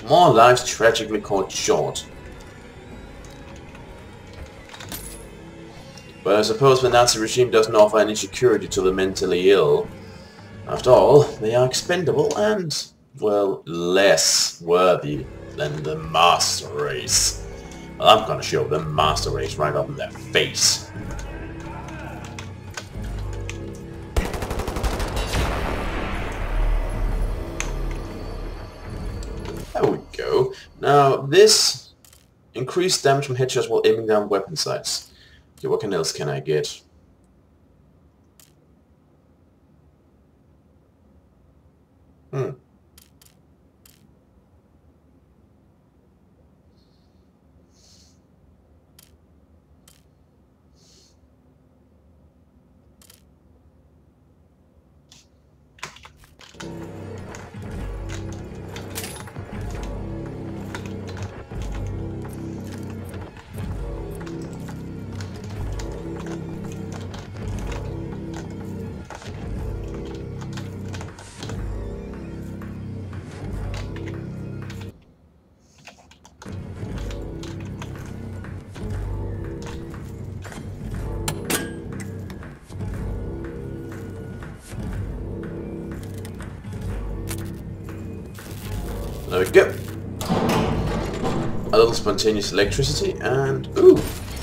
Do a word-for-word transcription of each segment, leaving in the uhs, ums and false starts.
More lives tragically cut short. But I suppose the Nazi regime doesn't offer any security to the mentally ill. After all, they are expendable and, well, less worthy than the master race. Well, I'm gonna show the master race right up in their face. There we go. Now, this increased damage from headshots while aiming down weapon sights. Okay, what else can I get? Hmm. There we go. A little spontaneous electricity and ooh,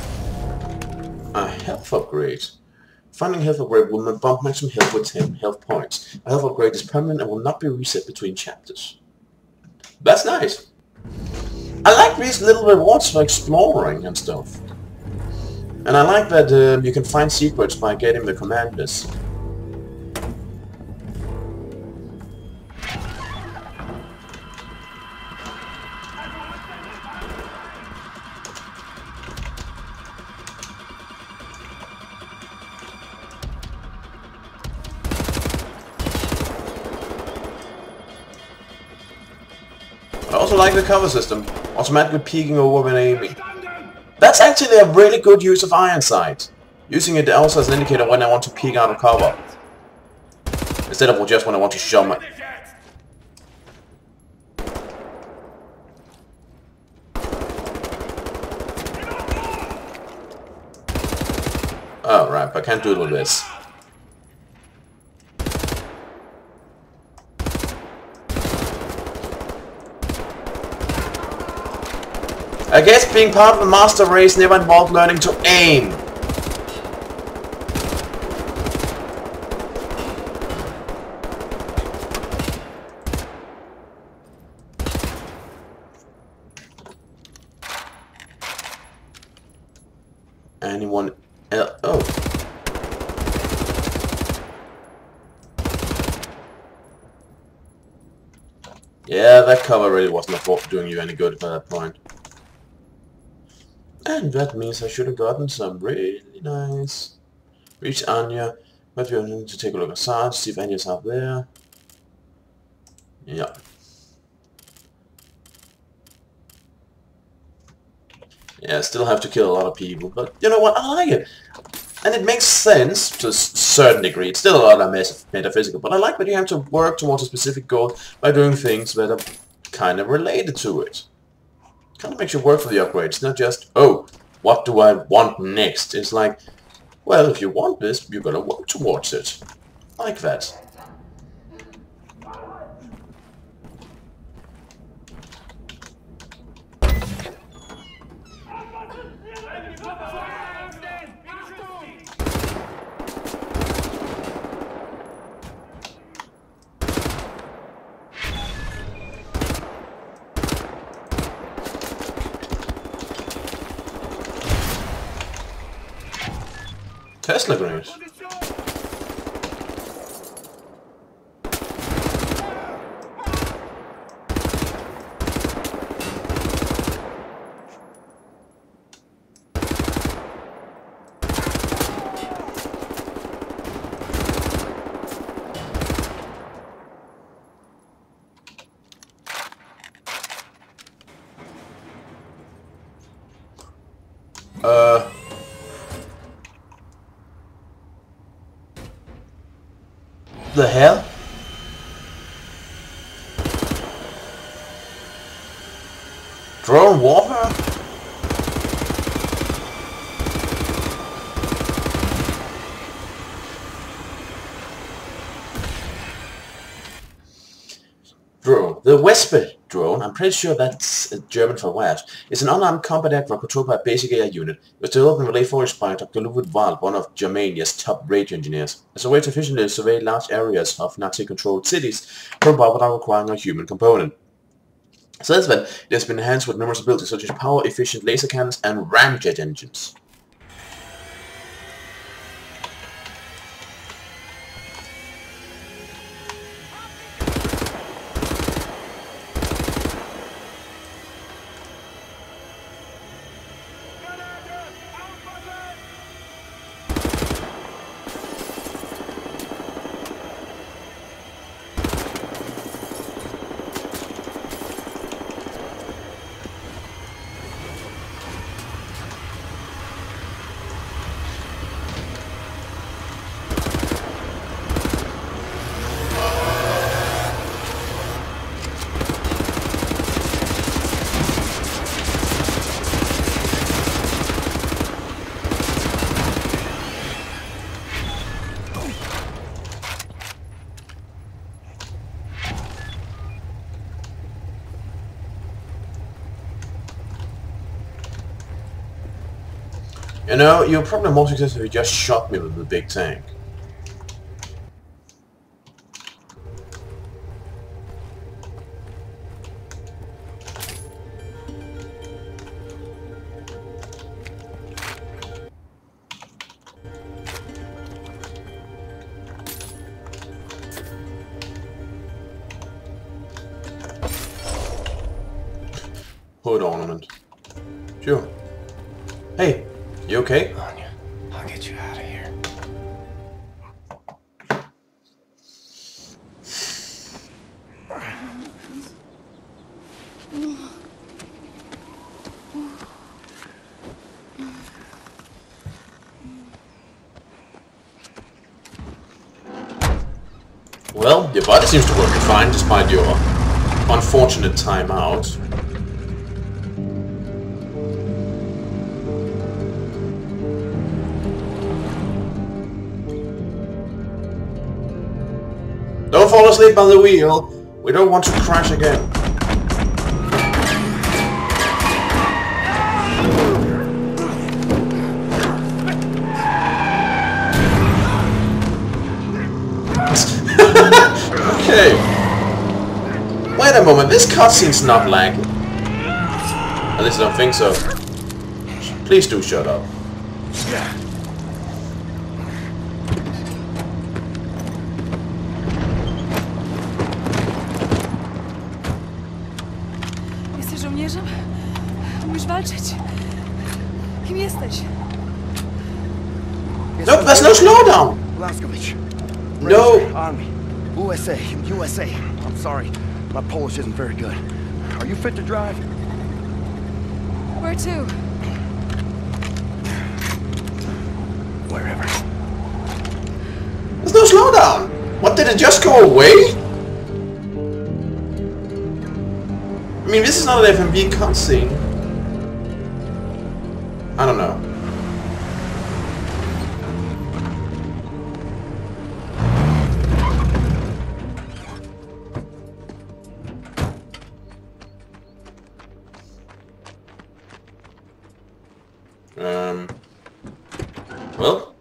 a health upgrade. Finding health upgrade will bump maximum health with ten health points. A health upgrade is permanent and will not be reset between chapters. That's nice. I like these little rewards for exploring and stuff. And I like that uh, you can find secrets by getting the commanders. I also like the cover system, automatically peeking over when aiming. That's actually a really good use of iron sight. Using it also as an indicator when I want to peek out of cover. Instead of just when I want to show my... Oh right, but I can't do it with this. I guess being part of the master race never involved learning to aim. Anyone else? Oh. Yeah, that cover really wasn't doing you any good at that point. And that means I should have gotten some really nice... Reach Anya, but we need to take a look outside, see if Anya's out there. Yeah. Yeah, still have to kill a lot of people, but you know what, I like it. And it makes sense to a certain degree. It's still a lot of meta metaphysical, but I like that you have to work towards a specific goal by doing things that are kind of related to it. Kind of makes you work for the upgrade. It's not just, oh, what do I want next? It's like, well, if you want this, you're gonna work towards it. Like that. Tesla grenade. Uh... The hell? Drone warfare? Drone. The Wespe drone, I'm pretty sure that's German for Wasp, is an unarmed combat aircraft controlled by a basic air unit. It was developed in late forties by Doctor Ludwig Wahl, one of Germany's top radio engineers, as a way to efficiently survey large areas of Nazi-controlled cities from above without requiring a human component. Since then, it has been enhanced with numerous abilities such as power-efficient laser cannons and ramjet engines. You know, you're probably more successful if you just shot me with the big tank. Hood ornament. Sure. Hey, you okay? Anya, I'll get you out of here. Well, your body seems to work fine despite your unfortunate timeout. Don't fall asleep on the wheel. We don't want to crash again. Okay. Wait a moment, this cutscene's not lagging. At least I don't think so. Please do shut up. Jesteś żołnierzem? Umiesz walczyć? Kim jesteś? No, there's no slowdown! Blaskovich. No! Army. U S A. U S A. I'm sorry. My Polish isn't very good. Are you fit to drive? Where to? Wherever. There's no slowdown! What, did it just go away? I mean, this is not an F M V cutscene. I don't know. Um. Well.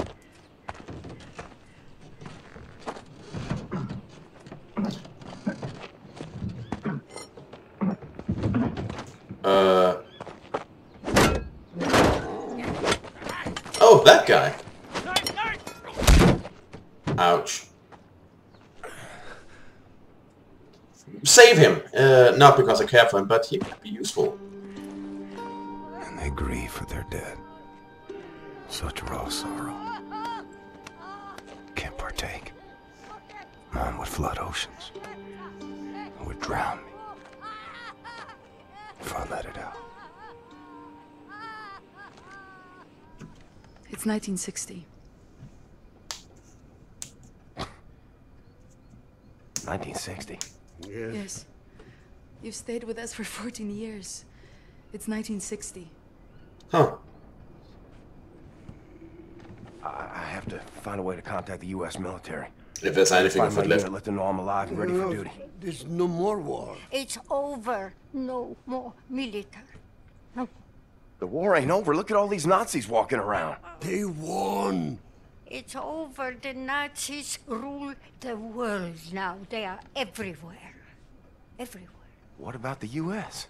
Uh. Oh, that guy. Ouch. Save him. Uh, not because I care for him, but he might be useful. And they grieve for their dead. Such raw sorrow. Can't partake. Mine would flood oceans. It would drown me. If I let it out. It's nineteen sixty. nineteen sixty. Yes. You've stayed with us for fourteen years. It's nineteen sixty. Huh. I, I have to find a way to contact the U S military. If there's anything Find of my it left. unit, let them know I'm alive and ready for duty. There's no more war. It's over. No more military. No. The war ain't over. Look at all these Nazis walking around. They won. It's over. The Nazis rule the world now. They are everywhere. Everywhere. What about the U S?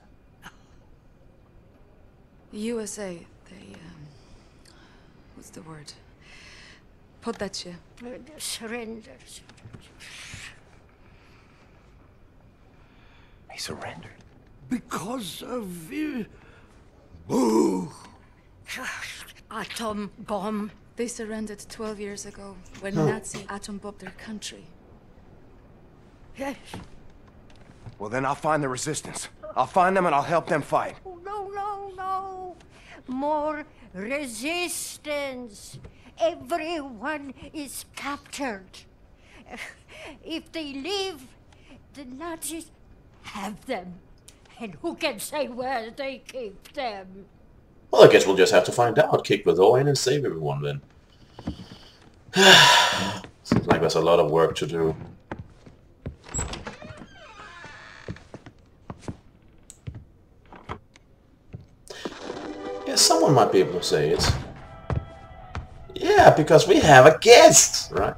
The U S A, they, um... what's the word? Poddacie. Uh, surrenders. He surrendered. Because of... Uh, boo! Atom bomb. They surrendered twelve years ago when Nazi atom bombed their country. Yes. Well, then I'll find the resistance. I'll find them and I'll help them fight. Oh, no, no, no. More resistance. Everyone is captured. If they leave, the Nazis have them. And who can say where they keep them? Well, I guess we'll just have to find out. Kick the door in and save everyone then. Seems like there's a lot of work to do. Yeah, someone might be able to say it. Yeah, because we have a guest, right?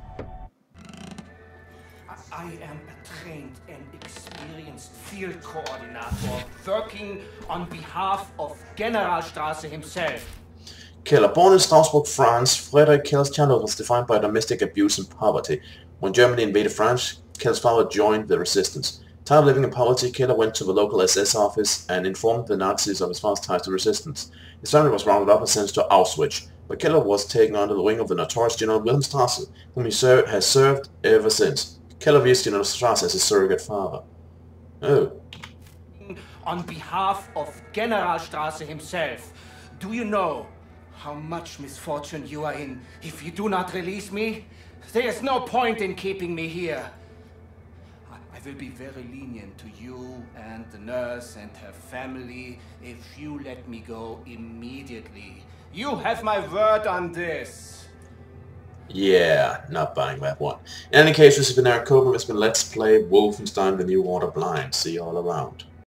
I am a trained and experienced field coordinator working on behalf of Generalstrasse himself. Keller. Born in Strasbourg, France, Frederick Keller's childhood was defined by domestic abuse and poverty. When Germany invaded France, Keller's father joined the resistance. Tired of living in poverty, Keller went to the local S S office and informed the Nazis of his father's ties to resistance. His family was rounded up and sent to Auschwitz, where Keller was taken under the wing of the notorious General Wilhelm Strasse, whom he ser has served ever since. Keller views General Strasse as his surrogate father. Oh. On behalf of Generalstrasse himself, do you know how much misfortune you are in if you do not release me? There is no point in keeping me here. I will be very lenient to you and the nurse and her family if you let me go immediately. You have my word on this. Yeah, not buying that one. In any case, this has been Eric Cobra. It's been Let's Play Wolfenstein: The New Order Blind. See you all around.